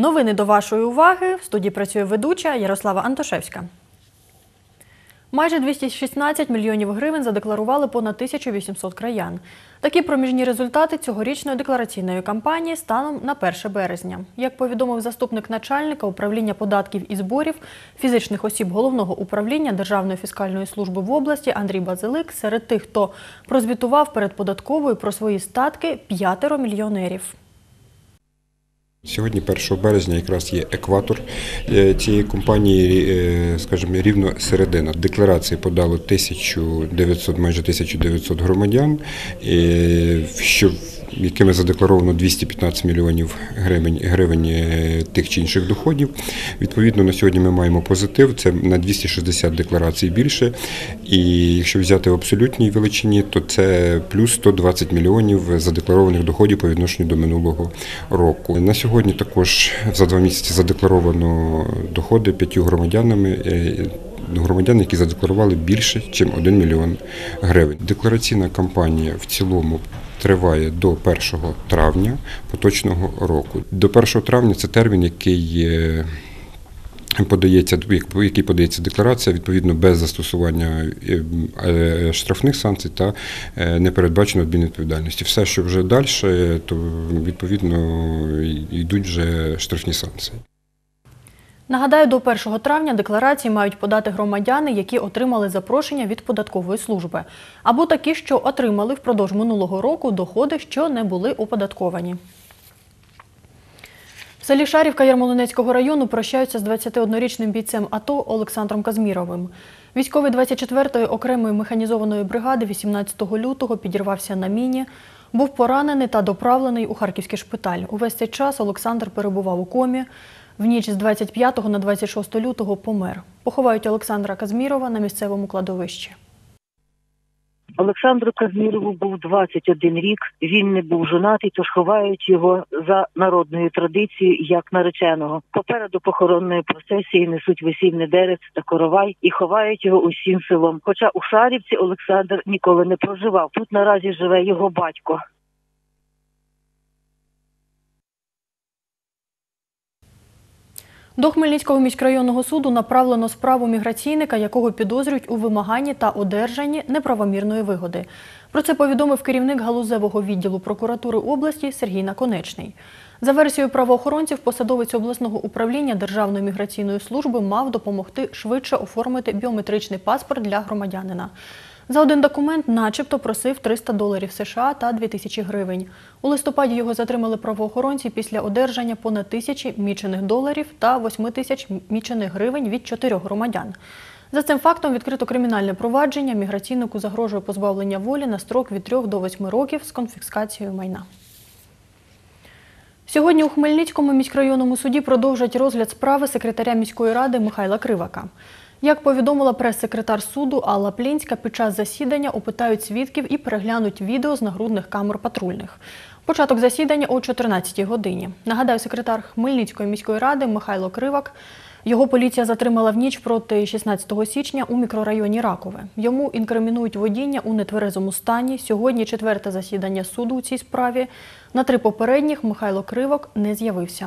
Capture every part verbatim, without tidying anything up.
Новини до вашої уваги. В студії працює ведуча Ярослава Антошевська. Майже двісті шістнадцять мільйонів гривень задекларували понад тисячу вісімсот краян. Такі проміжні результати цьогорічної деклараційної кампанії станом на перше березня. Як повідомив заступник начальника управління податків і зборів фізичних осіб Головного управління Державної фіскальної служби в області Андрій Базилик, серед тих, хто прозвітував перед податковою про свої статки, п'ятеро мільйонерів. Сьогодні, першого березня, якраз є екватор цієї компанії, скажімо, рівно середина. Декларації подало тисячу дев'ятсот, майже тисячу дев'ятсот громадян, що якими задекларовано двісті п'ятнадцять мільйонів гривень, гривень тих чи інших доходів. Відповідно, на сьогодні ми маємо позитив, це на двісті шістдесят декларацій більше. І якщо взяти в абсолютній величині, то це плюс сто двадцять мільйонів задекларованих доходів по відношенню до минулого року. На сьогодні також за два місяці задекларовано доходи п'ятью громадянами, громадян, які задекларували більше, ніж один мільйон гривень. Деклараційна кампанія в цілому триває до першого травня поточного року. До першого травня це термін, який подається, який подається декларація, відповідно, без застосування штрафних санкцій та не передбачено адмінвідповідальності. Все, що вже далі, то відповідно йдуть вже штрафні санкції. Нагадаю, до першого травня декларації мають подати громадяни, які отримали запрошення від податкової служби, або такі, що отримали впродовж минулого року доходи, що не були оподатковані. В селі Шарівка Ярмолинецького району прощаються з двадцятиоднорічним бійцем АТО Олександром Казміровим. Військовий двадцять четвертої окремої механізованої бригади вісімнадцятого лютого підірвався на міні, був поранений та доправлений у харківський шпиталь. Увесь цей час Олександр перебував у комі. В ніч з двадцять п'ятого на двадцять шосте лютого помер. Поховають Олександра Казмірова на місцевому кладовищі. Олександру Казмірову був двадцять один рік, він не був жонатий, тож ховають його за народною традицією як нареченого. Попереду похоронної процесії несуть весільний дерець та коровай і ховають його усім селом. Хоча у Шарівці Олександр ніколи не проживав. Тут наразі живе його батько. До Хмельницького міськрайонного суду направлено справу міграційника, якого підозрюють у вимаганні та одержанні неправомірної вигоди. Про це повідомив керівник галузевого відділу прокуратури області Сергій Наконечний. За версією правоохоронців, посадовець обласного управління Державної міграційної служби мав допомогти швидше оформити біометричний паспорт для громадянина. За один документ начебто просив триста доларів США та дві тисячі гривень. У листопаді його затримали правоохоронці після одержання понад тисячі мічених доларів та восьми тисяч мічених гривень від чотирьох громадян. За цим фактом відкрито кримінальне провадження. Міграційнику загрожує позбавлення волі на строк від трьох до восьми років з конфіскацією майна. Сьогодні у Хмельницькому міськрайонному суді продовжать розгляд справи секретаря міської ради Михайла Кривака. Як повідомила прес-секретар суду Алла Плінська, під час засідання опитають свідків і переглянуть відео з нагрудних камер патрульних. Початок засідання о чотирнадцятій годині. Нагадаю, секретар Хмельницької міської ради Михайло Кривак, його поліція затримала в ніч проти шістнадцятого січня у мікрорайоні Ракове. Йому інкримінують водіння у нетверезому стані. Сьогодні четверте засідання суду у цій справі. На три попередніх Михайло Кривак не з'явився.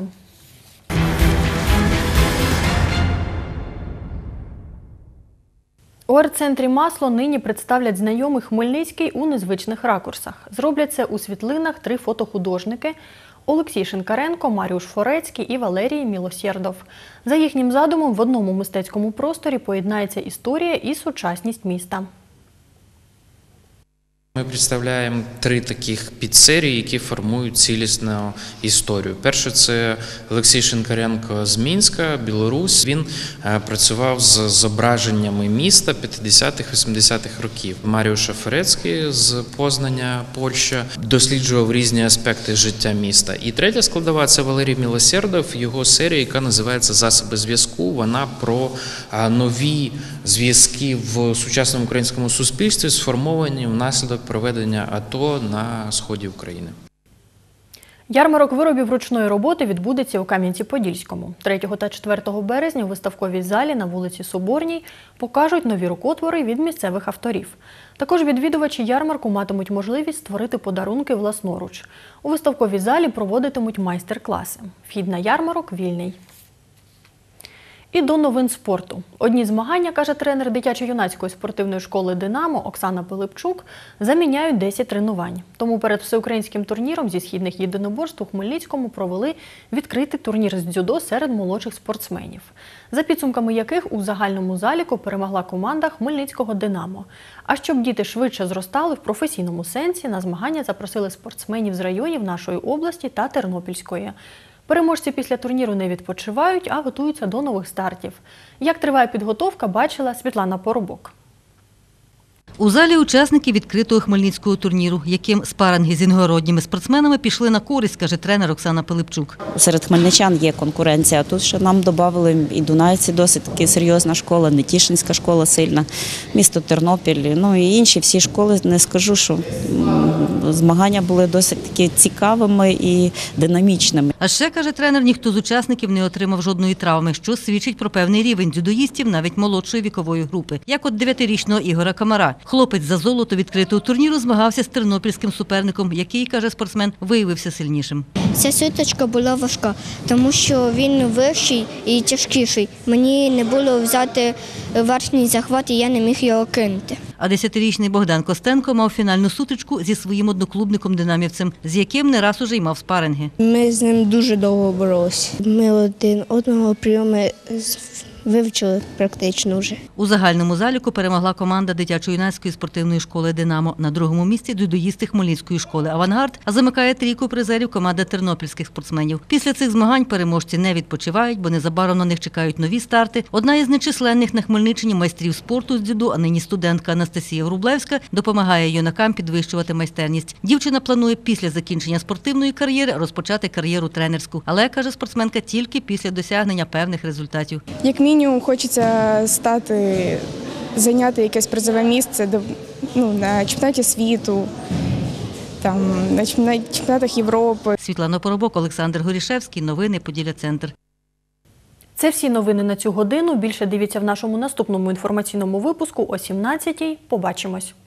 У арт-центрі «Масло» нині представлять знайомий Хмельницький у незвичних ракурсах. Зроблять це у світлинах три фотохудожники – Олексій Шинкаренко, Маріуш Форецький і Валерій Мілосєрдов. За їхнім задумом, в одному мистецькому просторі поєднається історія і сучасність міста. Ми представляємо три таких підсерії, які формують цілісну історію. Перше – це Олексій Шинкаренко з Мінська, Білорусь. Він працював з зображеннями міста п'ятдесятих-вісімдесятих років. Маріуш Форецький з Познання, Польща, досліджував різні аспекти життя міста. І третя складова – це Валерій Мілосєрдов, його серія, яка називається «Засоби зв'язку». Вона про нові зв'язки в сучасному українському суспільстві, сформовані внаслідок проведення АТО на сході України. Ярмарок виробів ручної роботи відбудеться у Кам'янці-Подільському. третього та четвертого березня у виставковій залі на вулиці Соборній покажуть нові рукотвори від місцевих авторів. Також відвідувачі ярмарку матимуть можливість створити подарунки власноруч. У виставковій залі проводитимуть майстер-класи. Вхід на ярмарок вільний. І до новин спорту. Одні змагання, каже тренер дитячо-юнацької спортивної школи «Динамо» Оксана Пилипчук, заміняють десять тренувань. Тому перед всеукраїнським турніром зі східних єдиноборств у Хмельницькому провели відкритий турнір з дзюдо серед молодших спортсменів, за підсумками яких у загальному заліку перемогла команда Хмельницького «Динамо». А щоб діти швидше зростали в професійному сенсі, на змагання запросили спортсменів з районів нашої області та Тернопільської. Переможці після турніру не відпочивають, а готуються до нових стартів. Як триває підготовка, бачила Світлана Поробок. У залі учасники відкритого хмельницького турніру, яким спаринги з іногородніми спортсменами пішли на користь, каже тренер Оксана Пилипчук. Серед хмельничан є конкуренція. Тут ще нам додали і Дунаївці досить таки серйозна школа, Нетішинська школа сильна, місто Тернопіль, ну і інші всі школи. Не скажу, що змагання були досить таки цікавими і динамічними. А ще, каже тренер, ніхто з учасників не отримав жодної травми, що свідчить про певний рівень дзюдоїстів навіть молодшої вікової групи. Як от дев'ятирічного Ігора Камара. Хлопець за золото відкритого турніру змагався з тернопільським суперником, який, каже спортсмен, виявився сильнішим. Ця сутичка була важка, тому що він вищий і тяжкіший. Мені не було взяти верхній захват, і я не міг його кинути. А десятирічний Богдан Костенко мав фінальну сутичку зі своїм одноклубником-динамівцем, з яким не раз уже й мав спаринги. Ми з ним дуже довго боролися. Ми один одного прийоми вивчили практично вже. У загальному заліку перемогла команда дитячо-юнацької спортивної школи «Динамо». На другому місці дзюдоїсти Хмельницької школи «Авангард», а замикає трійку призерів команда тернопільських спортсменів. Після цих змагань переможці не відпочивають, бо незабаром на них чекають нові старти. Одна із нечисленних на Хмельниччині майстрів спорту з дзюдо, а нині студентка Анастасія Врублевська, допомагає юнакам підвищувати майстерність. Дівчина планує після закінчення спортивної кар'єри розпочати кар'єру тренерську. Але, каже спортсменка, тільки після досягнення певних результатів. Як мінімум, хочеться стати, зайняти якесь призове місце ну, на чемпіонаті світу, там, на чемпіонатах Європи. Світлана Поробок, Олександр Горішевський. Новини Поділля-Центр. Це всі новини на цю годину. Більше дивіться в нашому наступному інформаційному випуску о сімнадцятій. Побачимось.